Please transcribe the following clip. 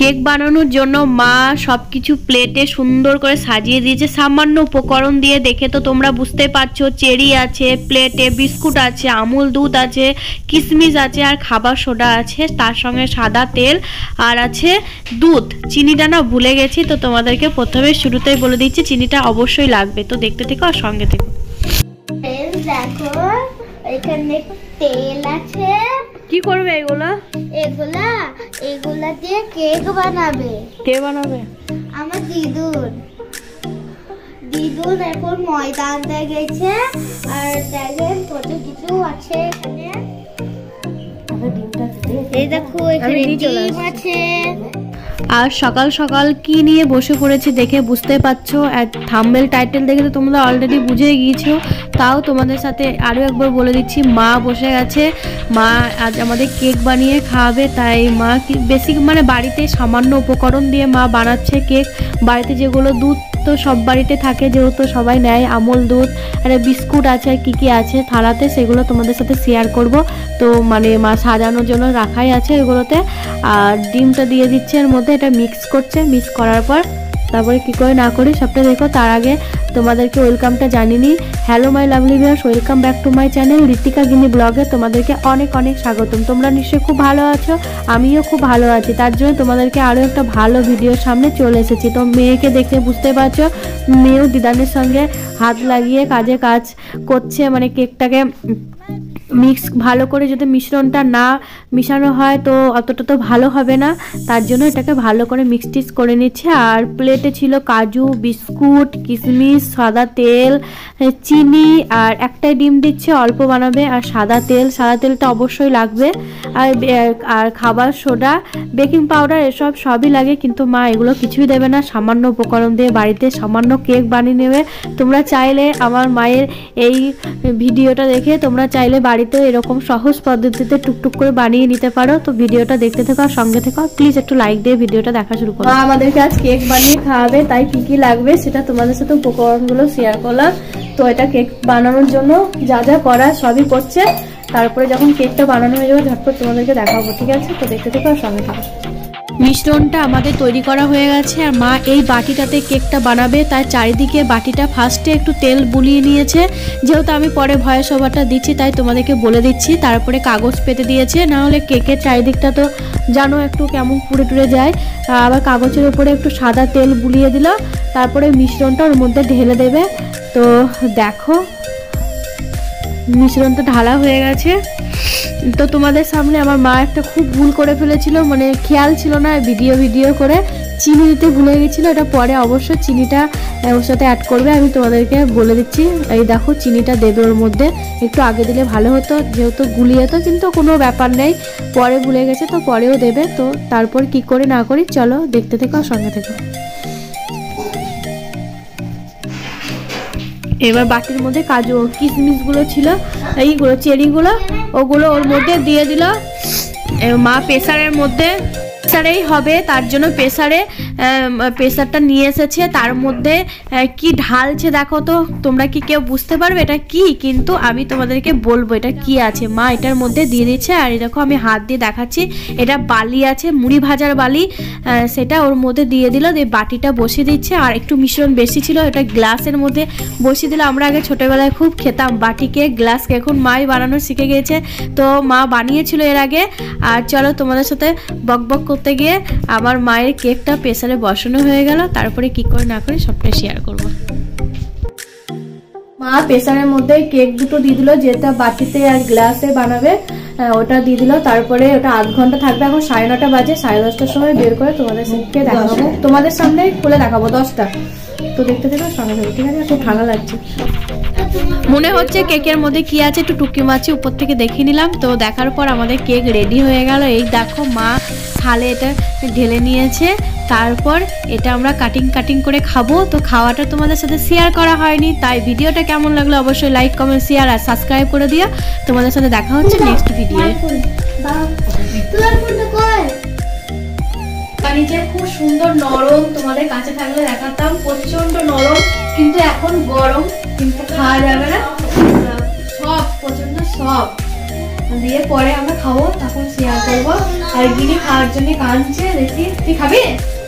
Cake বানানোর জন্য মা সবকিছু প্লেটে সুন্দর করে সাজিয়ে দিয়েছে সামান্য উপকরণ দিয়ে। দেখে তো তোমরা বুঝতে পারছো, চেরি আছে প্লেটে, বিস্কুট আছে, আমুল দুধ আছে, কিশমিশ আছে আর খাবার সোডা আছে, তার সঙ্গে সাদা তেল আর আছে দুধ। চিনিটা না ভুলে গেছি, তো তোমাদেরকে প্রথমে শুরুতেই বলে দিচ্ছি চিনিটা অবশ্যই লাগবে। তো দেখতে থেকো আর সঙ্গে থেকো। দেখো এখানে তেল আছে। কি করবে এগুলা? এগুলা দিয়ে কেক বানাবে। কে বানাবে? আমার দিদুন এখন ময়দা আনতে গেছে। আর দেখেন কত কিছু আছে এখানে। এই দেখো এখানে ডিম আছে। আর সকাল সকাল কি নিয়ে বসে পড়েছি দেখে বুঝতে পারছো, থাম্বনেল টাইটেল দেখে তো তোমরা অলরেডি বুঝে গিয়েছো। তাও তোমাদের সাথে আরও একবার বলে দিচ্ছি, মা বসে গেছে। মা আজ আমাদের কেক বানিয়ে খাওয়াবে। তাই মা বেসিক মানে বাড়িতে সামান্য উপকরণ দিয়ে মা বানাচ্ছে কেক। বাড়িতে যেগুলো দুধ তো সব বাড়িতে থাকে, যেহেতু সবাই নেয়, আমুল দুধ আর বিস্কুট আছে আর কী কী আছে থালাতে, সেগুলো তোমাদের সাথে শেয়ার করব। তো মানে মা সাজানোর জন্য রাখাই আছে এগুলোতে। আর ডিমটা দিয়ে দিচ্ছে এর মধ্যে, এটা মিক্স করছে। মিক্স করার পর তারপরে কী করে না করি সবটা দেখো। তার আগে তোমাদেরকে ওয়েলকামটা জানিয়ে নিই। Hello my lovely viewers, welcome back to my channel Ritika Gini ব্লগে। তোমাদেরকে অনেক অনেক স্বাগতম। তোমরা নিশ্চয়ই খুব ভালো আছো, আমিও খুব ভালো আছি। তার জন্য তোমাদেরকে আরও একটা ভালো ভিডিওর সামনে চলে এসেছি। তো মেয়েকে দেখে বুঝতে পারছো, মেয়েও দিদানের সঙ্গে হাত লাগিয়ে কাজ করছে। মানে কেকটাকে মিক্স ভালো করে, যদি মিশ্রণটা না মিশানো হয় তো অতটা তো ভালো হবে না। তার জন্য এটাকে ভালো করে মিক্স করে নিচ্ছে। আর প্লেটে ছিল কাজু, বিস্কুট, কিশমিশ, সাদা তেল, চিনি আর একটাই ডিম দিচ্ছে, অল্প বানাবে। আর সাদা তেলটা অবশ্যই লাগবে। আর খাবার সোডা, বেকিং পাউডার এসব সবই লাগে, কিন্তু মা এগুলো কিছুই দেবে না। সামান্য উপকরণ দিয়ে বাড়িতে সামান্য কেক বানিয়ে নেবে। তোমরা চাইলে আমার মায়ের এই ভিডিওটা দেখে তোমরা চাইলে বাড়িতে এরকম সহজ পদ্ধতিতে টুকটুক করে বানিয়ে নিতে পারো। তো ভিডিওটা দেখতে থেকো আর সঙ্গে থেকো। প্লিজ একটু লাইক দিয়ে ভিডিওটা দেখা শুরু করো। আমাদেরকে আজ কেক বানিয়ে খাওয়াবে, তাই কি কি লাগবে সেটা তোমাদের সাথে উপকরণগুলো শেয়ার করলাম। তো এটা কেক বানানোর জন্য যা যা করা সবই করছে। তারপরে যখন কেকটা বানানো হয়ে যাবে ঝটপট তোমাদেরকে দেখাবো, ঠিক আছে? তো দেখতে থেকো আর সঙ্গে থেকো। মিশ্রণটা আমাদের তৈরি করা হয়ে গেছে। আর মা এই বাটিটাতে কেকটা বানাবে, তাই চারিদিকে বাটিটা ফার্স্টে একটু তেল বুলিয়ে নিয়েছে। যেহেতু আমি পরে ভয়েস ওভারটা দিচ্ছি তাই তোমাদেরকে বলে দিচ্ছি। তারপরে কাগজ পেতে দিয়েছে, না হলে কেকের চারিদিকটা তো জানো একটু কেমন পুড়ে টুড়ে যায়। আবার কাগজের উপরে একটু সাদা তেল বুলিয়ে দিল। তারপরে মিশ্রণটা ওর মধ্যে ঢেলে দেবে। তো দেখো মিশ্রণটা ঢালা হয়ে গেছে। তো তোমাদের সামনে আমার মা একটা খুব ভুল করে ফেলেছিল, মানে খেয়াল ছিল না, ভিডিও করে চিনি দিতে ভুলে গেছিলো। এটা পরে অবশ্যই চিনিটা ওর সাথে অ্যাড করবে, আমি তোমাদেরকে বলে দিচ্ছি। এই দেখো চিনিটা দেবে ওর মধ্যে, একটু আগে দিলে ভালো হতো, যেহেতু গুলিয়ে তো, কিন্তু কোনো ব্যাপার নেই, পরে ভুলে গেছে তো পরেও দেবে। তো তারপর কি করে না করি চলো দেখতে থেকো আর সঙ্গে থেকো। এবার বাটির মধ্যে কাজু কিশমিশগুলো ছিল, এইগুলো চেরিগুলো, ওগুলো ওর মধ্যে দিয়ে দিল। মা প্রেসারের মধ্যে, প্রেসারেই হবে তার জন্য প্রেসারটা নিয়ে এসেছে। তার মধ্যে কি ঢালছে দেখো তো, তোমরা কি কেউ বুঝতে পারবে এটা কি? কিন্তু আমি তোমাদেরকে বলবো এটা কি আছে। মা এটার মধ্যে দিয়ে দিচ্ছে। আর দেখো আমি হাত দিয়ে দেখাচ্ছি, এটা বালি আছে, মুড়ি ভাজার বালি, সেটা ওর মধ্যে দিয়ে দিল। দিয়ে বাটিটা বসিয়ে দিচ্ছে। আর একটু মিশ্রণ বেশি ছিল, এটা গ্লাসের মধ্যে বসিয়ে দিল। আমরা আগে ছোটোবেলায় খুব খেতাম বাটিকে, গ্লাসকে, এখন মাই বানানো শিখে গিয়েছে। তো মা বানিয়েছিল এর আগে। আর চলো তোমাদের সাথে বক করতে গিয়ে আমার মায়ের কেকটা প্রেসারে বসানো হয়ে গেল। তারপরে কি করে না করে সবটা শেয়ার করব। মা প্রেসারের মধ্যে কেক দুটো দিয়ে দিল, যেটা বাটিতে আর গ্লাসে বানাবে ওটা দিয়ে দিল। তারপরে ওটা আধ ঘন্টা থাকবে। এখন 9:30 বাজে, 10:30টার সময় বের করে তোমাদের সাথে দেখাবো, তোমাদের সামনে খুলে দেখাবো 10টা। তো দেখতে দেখো সঙ্গে থাকবে, ঠিক আছে? খুব ঠান্ডা লাগছে, মনে হচ্ছে কেকের মধ্যে কি আছে একটু টুকি মাছি উপর থেকে দেখে নিলাম। তো দেখার পর আমাদের কেক রেডি হয়ে গেল। এই দেখো মা থালে এটা ঢেলে নিয়েছে। তারপর এটা আমরা কাটিং করে খাবো। তো খাওয়াটা তোমাদের সাথে শেয়ার করা হয়নি, তাই ভিডিওটা কেমন লাগলো অবশ্যই লাইক, কমেন্ট, শেয়ার আর সাবস্ক্রাইব করে দিও। তোমাদের সাথে দেখা হচ্ছে নেক্সট ভিডিও। নিচে খুব সুন্দর নরম, তোমাদের কাছে থাকলে দেখাতাম, প্রচন্ড নরম, কিন্তু এখন গরম, কিন্তু খাওয়া যাবে না, সব প্রচন্ড সব। দিয়ে পরে আমরা খাবো, তখন শেয়ার করবো। আর গিনি খাওয়ার জন্য কাঁদছে, দেখি তুই খাবি?